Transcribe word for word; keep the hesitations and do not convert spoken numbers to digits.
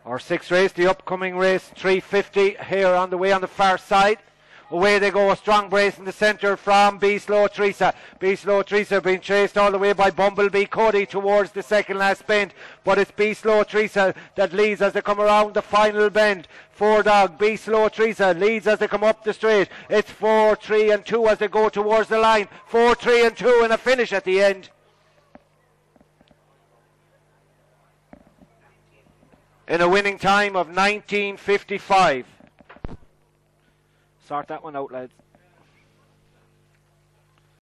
Our sixth race, the upcoming race, three fifty here on the way on the far side. Away they go, a strong brace in the centre from B E Slow Teresa. B E Slow Teresa being chased all the way by Bumblebee Cody towards the second last bend. But it's B E Slow Teresa that leads as they come around the final bend. Four dog, B E Slow Teresa leads as they come up the straight. It's four, three and two as they go towards the line. Four, three and two and a finish at the end. In a winning time of nineteen fifty-five. Sort that one out, lads.